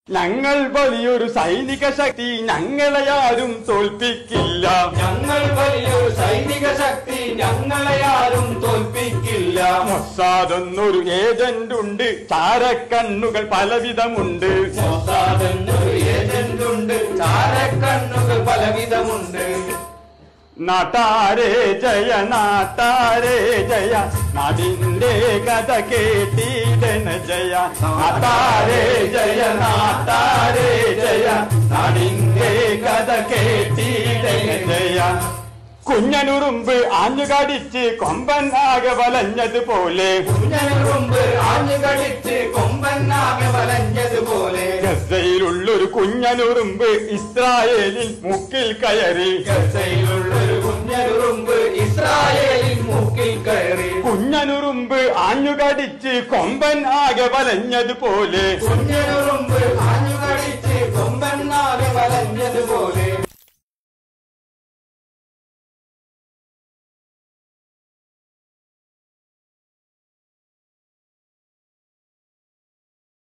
ഞങ്ങൾ വലിയൊരു സൈനിക ശക്തി, ഞങ്ങളെയാരും തോൽപ്പിക്കില്ല. ഞങ്ങൾ വലിയൊരു സൈനിക ശക്തി, ഞങ്ങളെയാരും തോൽപ്പിക്കില്ല. മൊസാദ് എന്നൊരു ഏജന്റ് ഉണ്ട്, ചാരക്കണ്ണുകൾ പലവിധമുണ്ട്. മൊസാദ് എന്നൊരു ഏജന്റ് ഉണ്ട്, ചാരക്കണ്ണുകൾ പലവിധമുണ്ട്. നാട്ടാരേ ജയ, നാട്ടാരേ ജയ, നാടിന്റെ കഥ കേട്ടിടന ജയ. നാട്ടാരേ ജയ, നാട്ടാരേ ജയ, നാടിന്റെ കഥ കേട്ടിടന ജയ. കുഞ്ഞനുറുമ്പ് ആഞ്ഞുകടിച്ച് കൊമ്പൻ ആകെ വലഞ്ഞതുപോലെ, കുഞ്ഞനുറുമ്പ് ആഞ്ഞുകടിച്ച് കൊമ്പൻ ആകെ വലഞ്ഞതുപോലെ, ഗസയിലുള്ളൊരു കുഞ്ഞനുറുമ്പ് ഇസ്രായേലിൽ മൂക്കിൽ കയറി. ഗസയിലുള്ളൊരു കുഞ്ഞനുറുമ്പ് ഇസ്രായേലിൽ മൂക്കിൽ കയറി. കുഞ്ഞനുറുമ്പ് ആഞ്ഞുകടിച്ച് കൊമ്പൻ ആകെ വലഞ്ഞതുപോലെ, കുഞ്ഞനുറുമ്പ്